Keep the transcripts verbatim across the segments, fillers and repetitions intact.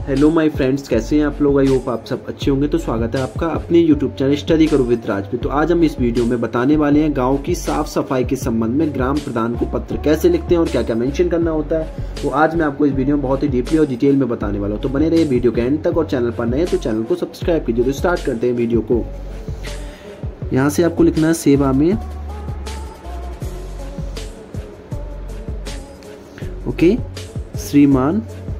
Hello my friends, कैसे हैं आप लोग। आई होप आप सब अच्छे होंगे। तो स्वागत है आपका अपने यूट्यूब चैनल स्टडी करो विद राज पे। तो आज हम इस वीडियो में बताने वाले हैं गांव की साफ सफाई के संबंध में ग्राम प्रधान को पत्र कैसे लिखते हैं और क्या क्या मेंशन करना होता है। तो आज मैं आपको इस वीडियो में बहुत ही डीपली और डिटेल में बताने वाला हूँ। तो बने रहिए वीडियो के एंड तक, और चैनल पर नए हैं तो चैनल को सब्सक्राइब कीजिए। तो स्टार्ट करते हैं वीडियो को। यहाँ से आपको लिखना है सेवा में, ओके, श्रीमान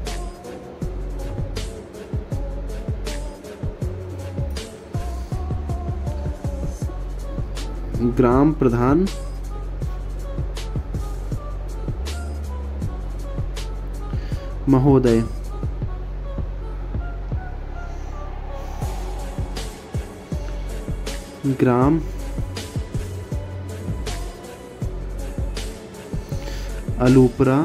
ग्राम प्रधान महोदय, ग्राम अलूपरा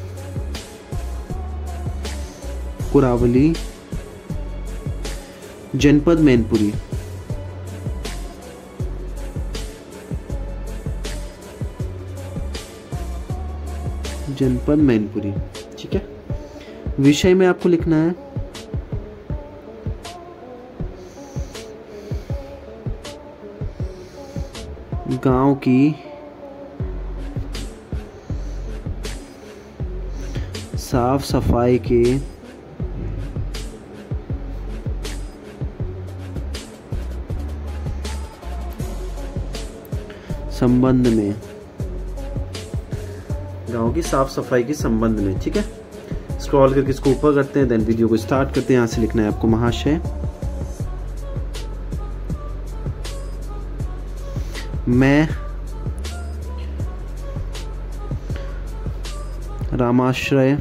कुरावली, जनपद मैनपुरी, जनपद मैनपुरी। ठीक है। विषय में आपको लिखना है गांव की साफ सफाई के संबंध में, गांव की साफ सफाई के संबंध में। ठीक है। स्क्रॉल करके इसको ऊपर करते हैं, देन वीडियो को स्टार्ट करते हैं। यहां से लिखना है आपको महाशय, मैं रामाश्रय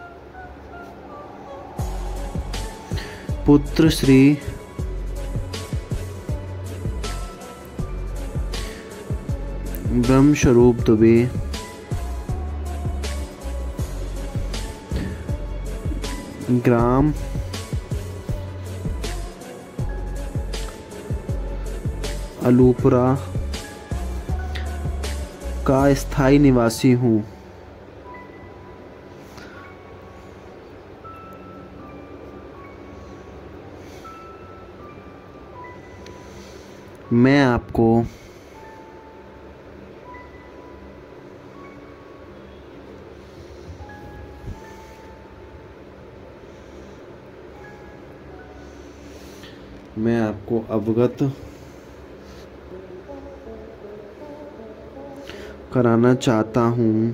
पुत्र श्री ब्रह्मस्वरूप दुबे ग्राम अलूपरा का स्थायी निवासी हूँ। मैं आपको मैं आपको अवगत कराना चाहता हूँ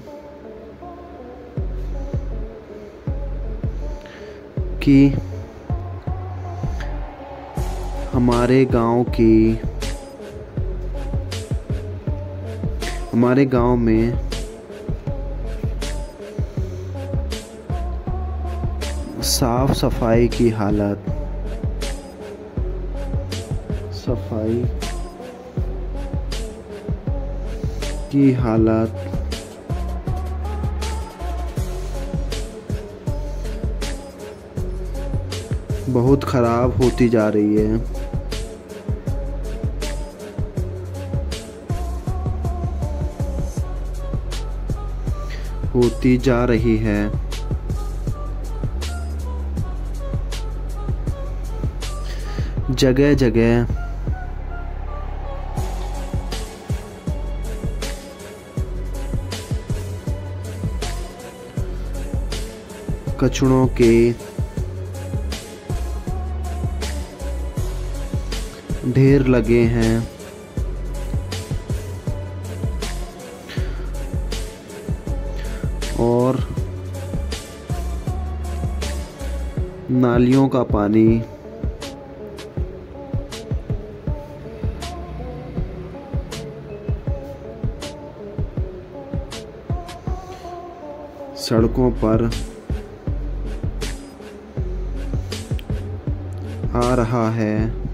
कि हमारे गांव की हमारे गांव में साफ सफाई की हालत सफाई की हालत बहुत खराब होती जा रही है। होती जा रही है। जगह जगह कचड़ों के ढेर लगे हैं। और नालियों का पानी सड़कों पर आ रहा है।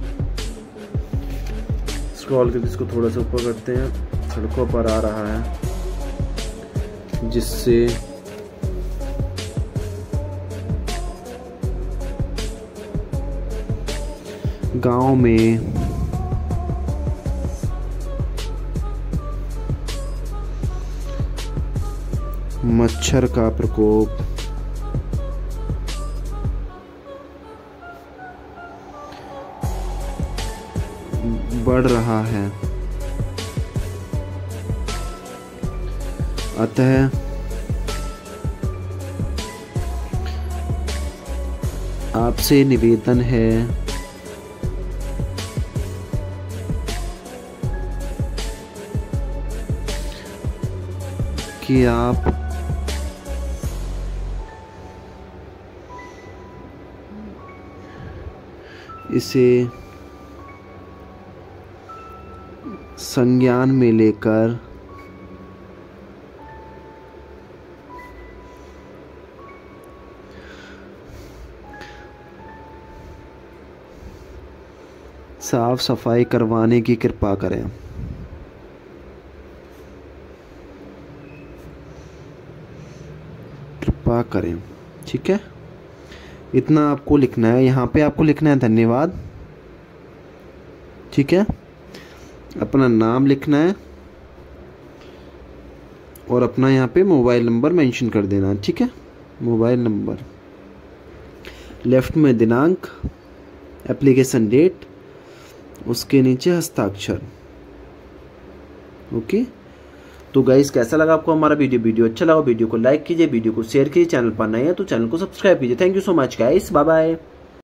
स्क्रॉल करके इसको थोड़ा सा ऊपर करते हैं। सड़कों पर आ रहा है, जिससे गांव में मच्छर का प्रकोप बढ़ रहा है, अतः आपसे निवेदन है कि आप इसे संज्ञान में लेकर साफ सफाई करवाने की कृपा करें। कृपा करें, ठीक है। इतना आपको लिखना है, यहाँ पे आपको लिखना है धन्यवाद, ठीक है। अपना नाम लिखना है और अपना यहाँ पे मोबाइल नंबर मेंशन कर देना, ठीक है। मोबाइल नंबर, लेफ्ट में दिनांक, एप्लीकेशन डेट, उसके नीचे हस्ताक्षर, ओके। तो गाइस कैसा लगा आपको हमारा वीडियो? वीडियो अच्छा लगा वीडियो को लाइक कीजिए, वीडियो को शेयर कीजिए, चैनल पर नए हैं तो चैनल को सब्सक्राइब कीजिए। Thank you so much guys, bye bye.